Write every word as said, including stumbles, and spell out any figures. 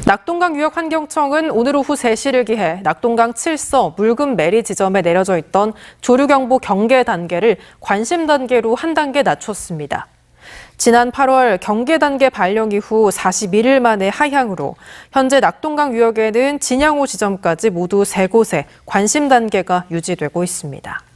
낙동강 유역환경청은 오늘 오후 세 시를 기해 낙동강 칠서 물금 매리 지점에 내려져 있던 조류경보 경계 단계를 관심 단계로 한 단계 낮췄습니다. 지난 팔월 경계 단계 발령 이후 사십일 일 만에 하향으로 현재 낙동강 유역에는 진양호 지점까지 모두 세 곳에 관심 단계가 유지되고 있습니다.